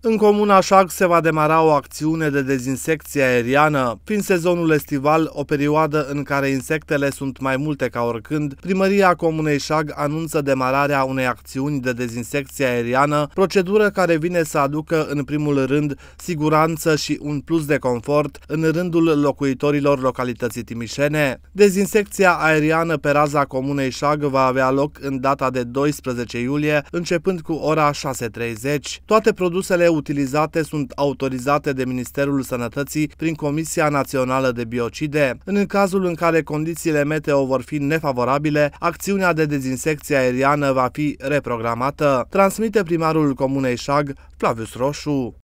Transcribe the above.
În comuna Șag se va demara o acțiune de dezinsecție aeriană. Fiind sezonul estival, o perioadă în care insectele sunt mai multe ca oricând, primăria comunei Șag anunță demararea unei acțiuni de dezinsecție aeriană, procedură care vine să aducă în primul rând siguranță și un plus de confort în rândul locuitorilor localității timișene. Dezinsecția aeriană pe raza comunei Șag va avea loc în data de 12 iulie, începând cu ora 6:30. Toate produsele utilizate sunt autorizate de Ministerul Sănătății prin Comisia Națională de Biocide. În cazul în care condițiile meteo vor fi nefavorabile, acțiunea de dezinsecție aeriană va fi reprogramată, transmite primarul comunei Șag, Flavius Roșu.